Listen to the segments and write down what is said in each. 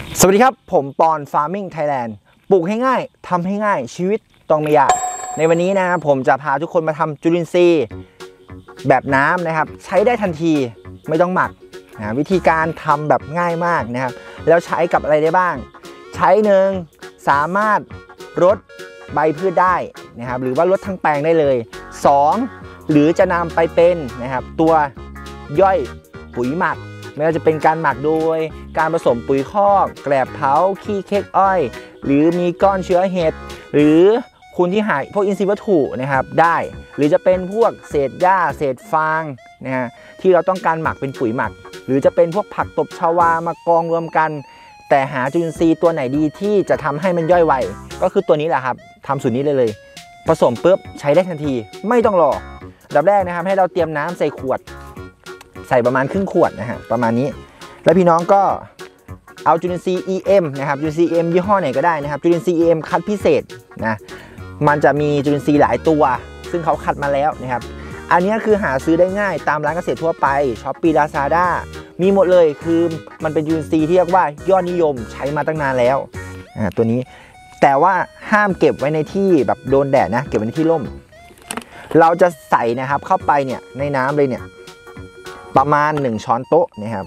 สวัสดีครับผมปอน Farming Thailand ปลูกให้ง่ายทำให้ง่ายชีวิตต้องไม่ยากในวันนี้นะครับผมจะพาทุกคนมาทำจุลินทรีย์แบบน้ำนะครับใช้ได้ทันทีไม่ต้องหมักนะวิธีการทำแบบง่ายมากนะครับแล้วใช้กับอะไรได้บ้างใช้หนึ่งสามารถรดใบพืชได้นะครับหรือว่ารดทั้งแปลงได้เลย2หรือจะนำไปเป็นนะครับตัวย่อยปุ๋ยหมักไม่ว่าจะเป็นการหมักโดยการผสมปุ๋ยคอกแกลบเผาขี้เค้กอ้อยหรือมีก้อนเชื้อเห็ดหรือคุณที่หาพวกอินทรีย์วัตถุนะครับได้หรือจะเป็นพวกเศษหญ้าเศษฟางนะฮะที่เราต้องการหมักเป็นปุ๋ยหมักหรือจะเป็นพวกผักตบชวามากองรวมกันแต่หาจุลินทรีย์ตัวไหนดีที่จะทำให้มันย่อยไวก็คือตัวนี้แหละครับทำสูตรนี้เลยผสมปุ๊บใช้ได้ทันทีไม่ต้องรออันดับแรกนะครับให้เราเตรียมน้ำใส่ขวดใส่ประมาณครึ่งขวดนะฮะประมาณนี้แล้วพี่น้องก็เอาจุลินทรีย์ EM นะครับจุลินทรีย์ EM ยี่ห้อไหนก็ได้นะครับจุลินทรีย์ EM คัดพิเศษนะมันจะมีจุลินทรีย์หลายตัวซึ่งเขาคัดมาแล้วนะครับอันนี้คือหาซื้อได้ง่ายตามร้านเกษตรทั่วไป Shopee Lazada มีหมดเลยคือมันเป็นจุลินทรีย์ที่เรียกว่ายอดนิยมใช้มาตั้งนานแล้วตัวนี้แต่ว่าห้ามเก็บไว้ในที่แบบโดนแดดนะเก็บไว้ในที่ร่มเราจะใส่นะครับเข้าไปเนี่ยในน้ำเลยเนี่ยประมาณ1ช้อนโต๊ะนะครับ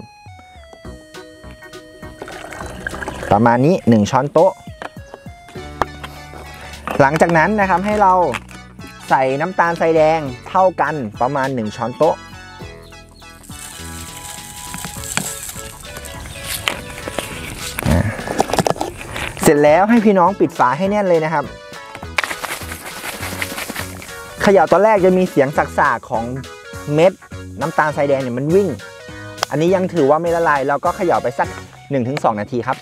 ประมาณนี้1ช้อนโต๊ะหลังจากนั้นนะครับให้เราใส่น้ำตาลทรายแดงเท่ากันประมาณ1ช้อนโต๊ะเสร็จแล้วให้พี่น้องปิดฝาให้แน่นเลยนะครับเขย่าตอนแรกจะมีเสียงสากๆของเม็ดน้ำตาลทรายแดงเนี่ยมันวิ่งอันนี้ยังถือว่าไม่ละลายเราก็เขย่าไปสัก 1-2 นาทีครับ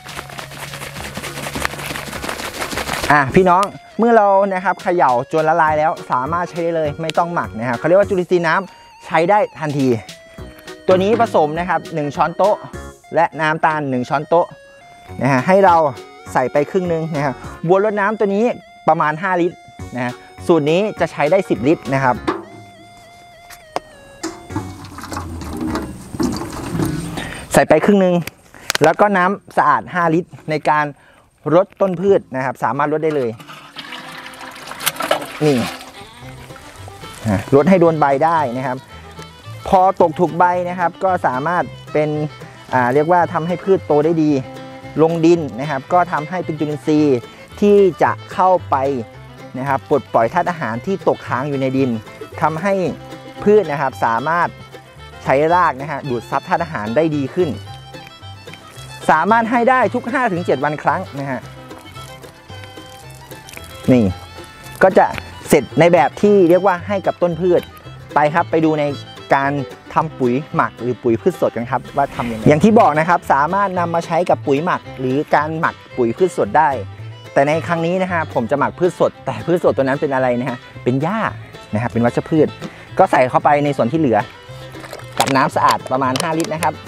พี่น้องเมื่อเรานะครับเขย่าจนละลายแล้วสามารถใช้ได้เลยไม่ต้องหมักนะครับเขาเรียกว่าจุลินทรีย์น้ำใช้ได้ทันทีตัวนี้ผสมนะครับ1ช้อนโต๊ะและน้ำตาล1ช้อนโต๊ะนะฮะให้เราใส่ไปครึ่งนึงนะครับบัวรดน้ำตัวนี้ประมาณ5ลิตรนะฮะสูตรนี้จะใช้ได้10ลิตรนะครับใส่ไปครึ่งนึงแล้วก็น้ำสะอาด5ลิตรในการรดต้นพืชนะครับสามารถรดได้เลยนี่รดให้โดนใบได้นะครับพอตกถูกใบนะครับก็สามารถเป็นเรียกว่าทำให้พืชโตได้ดีลงดินนะครับก็ทำให้เป็นจุลินทรีย์ที่จะเข้าไปนะครับปลดปล่อยธาตุอาหารที่ตกค้างอยู่ในดินทำให้พืชนะครับสามารถใช้รากนะฮะดูดซับธาตุอาหารได้ดีขึ้นสามารถให้ได้ทุก 5-7 วันครั้งนะฮะนี่ก็จะเสร็จในแบบที่เรียกว่าให้กับต้นพืชไปครับไปดูในการทำปุ๋ยหมักหรือปุ๋ยพืชสดกันครับว่าทำยังไงอย่างที่บอกนะครับสามารถนำมาใช้กับปุ๋ยหมักหรือการหมักปุ๋ยพืชสดได้แต่ในครั้งนี้นะฮะผมจะหมักพืชสดแต่พืชสดตัวนั้นเป็นอะไรนะฮะเป็นหญ้านะครับเป็นวัชพืชก็ใส่เข้าไปในส่วนที่เหลือกับน้ำสะอาดประมาณ5ลิตรนะครับ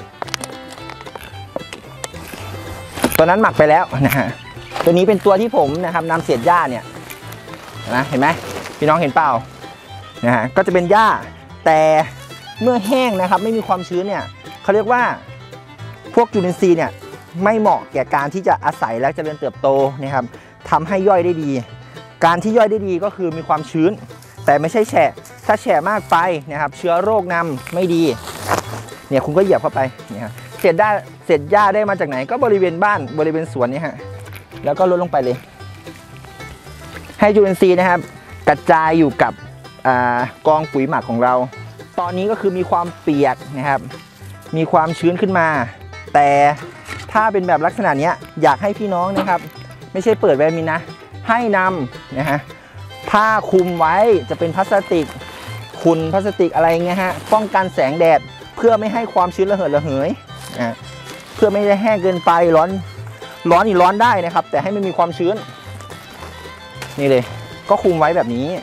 ตัวนั้นหมักไปแล้วนะฮะตัวนี้เป็นตัวที่ผมนะครับนำเศษหญ้าเนี่ยนะเห็นไหมพี่น้องเห็นเปล่านะฮะก็จะเป็นหญ้าแต่เมื่อแห้งนะครับไม่มีความชื้นเนี่ยเขาเรียกว่าพวกจุลินทรีย์เนี่ยไม่เหมาะแก่การที่จะอาศัยและเจริญเติบโตนะครับทำให้ย่อยได้ดีการที่ย่อยได้ดีก็คือมีความชื้นแต่ไม่ใช่แฉะถ้าแฉะมากไปนะครับเชื้อโรคนำไม่ดีเนี่ยคุณก็เหยียบเข้าไปเนี่ยเศษหญ้าได้มาจากไหนก็บริเวณบ้านบริเวณสวนนี่ฮะแล้วก็ลดลงไปเลยให้จุลินทรีย์นะครับกระจายอยู่กับกองปุ๋ยหมักของเราตอนนี้ก็คือมีความเปียกนะครับมีความชื้นขึ้นมาแต่ถ้าเป็นแบบลักษณะนี้อยากให้พี่น้องนะครับไม่ใช่เปิดแบบนี้นะให้นำนะฮะผ้าคลุมไว้จะเป็นพลาสติกขุ่นพลาสติกอะไรเงี้ยฮะป้องกันแสงแดดเพื่อไม่ให้ความชื้นระเหยเพื่อไม่ได้แห้งเกินไปร้อนอีกร้อนได้นะครับแต่ให้ไม่มีความชื้นนี่เลยก็คลุมไว้แบบนี้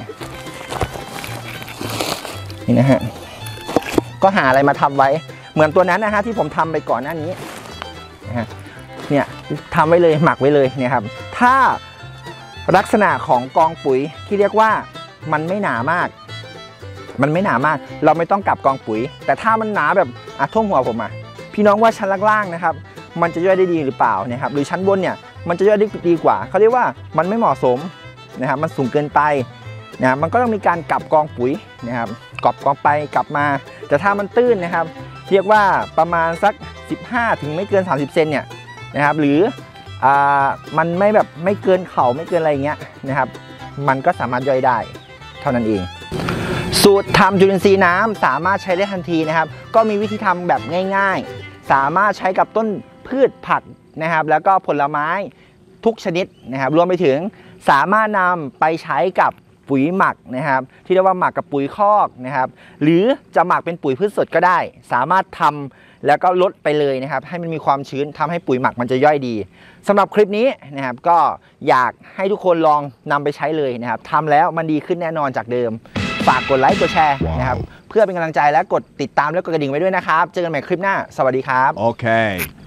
นี่นะฮะก็หาอะไรมาทำไว้เหมือนตัวนั้นนะฮะที่ผมทำไปก่อนหน้านี้นะฮะเนี่ยทำไว้เลยหมักไว้เลยเนี่ยครับถ้าลักษณะของกองปุ๋ยที่เรียกว่ามันไม่หนามากเราไม่ต้องกลับกองปุ๋ยแต่ถ้ามันหนาแบบท่วมหัวผมพี่น้องว่าชั้นล่างๆนะครับมันจะย่อยได้ดีหรือเปล่านะครับหรือชั้นบนเนี่ยมันจะย่อยได้ดีกว่าเขาเรียกว่ามันไม่เหมาะสมนะครับมันสูงเกินไปนะมันก็ต้องมีการกลับกองปุ๋ยนะครับกลับกองไปกลับมาแต่ถ้ามันตื้นนะครับเรียกว่าประมาณสัก15ถึงไม่เกิน30เซนเนี่ยนะครับหรือมันไม่เกินเข่าไม่เกินอะไรเงี้ยนะครับมันก็สามารถย่อยได้เท่านั้นเองสูตรทำจุลินทรีย์น้ำสามารถใช้ได้ทันทีนะครับก็มีวิธีทำแบบง่ายๆสามารถใช้กับต้นพืชผักนะครับแล้วก็ผลไม้ทุกชนิดนะครับรวมไปถึงสามารถนำไปใช้กับปุ๋ยหมักนะครับที่เรียกว่าหมักกับปุ๋ยคอกนะครับหรือจะหมักเป็นปุ๋ยพืชสดก็ได้สามารถทำแล้วก็ลดไปเลยนะครับให้มันมีความชื้นทำให้ปุ๋ยหมักมันจะย่อยดีสำหรับคลิปนี้นะครับก็อยากให้ทุกคนลองนำไปใช้เลยนะครับทำแล้วมันดีขึ้นแน่นอนจากเดิมฝากกดไลค์กดแชร์นะครับเพื่อเป็นกำลังใจและกดติดตามและกดกระดิ่งไว้ด้วยนะครับเจอกันใหม่คลิปหน้าสวัสดีครับโอเค